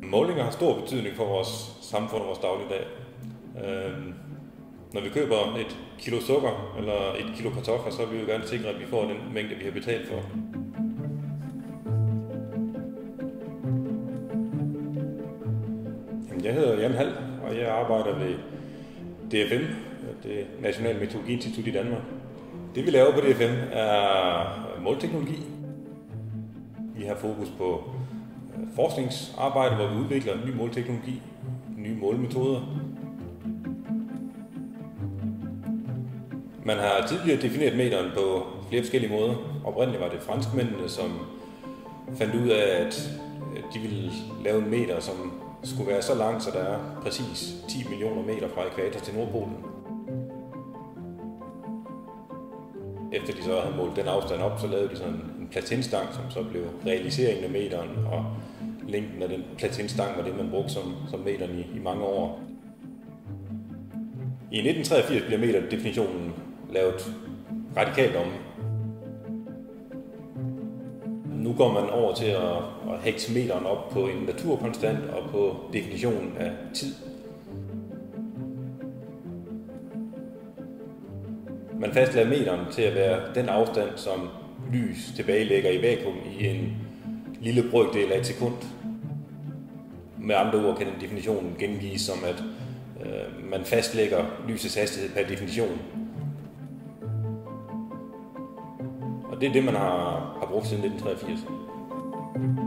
Målinger har stor betydning for vores samfund og vores dagligdag. Når vi køber et kilo sukker eller et kilo kartofler, så vil vi jo gerne sikre, at vi får den mængde, vi har betalt for. Jeg hedder Jan Hald, og jeg arbejder ved DFM, det Nationale Meteorologiinstitut i Danmark. Det vi laver på DFM er målteknologi. Vi har fokus på forskningsarbejde, hvor vi udvikler ny målteknologi, nye målemetoder. Man har tidligere defineret meteren på flere forskellige måder. Oprindeligt var det franskmændene, som fandt ud af, at de ville lave en meter, som skulle være så lang, så der er præcis 10 millioner meter fra ækvator til Nordpolen. Efter de så havde målt den afstand op, så lavede de sådan en platinstang, som så blev realiseringen af meteren, og længden af den platinstang var det, man brugte som meteren i mange år. I 1983 bliver meterdefinitionen lavet radikalt om. Nu går man over til at hægte meteren op på en naturkonstant og på definitionen af tid. Man fastlagde meteren til at være den afstand, som lys tilbagelægger i vakuum i en lille brøkdel af et sekund. Med andre ord kan den definition gengives som, at man fastlægger lysets hastighed per definition. Og det er det, man har brugt siden 1983.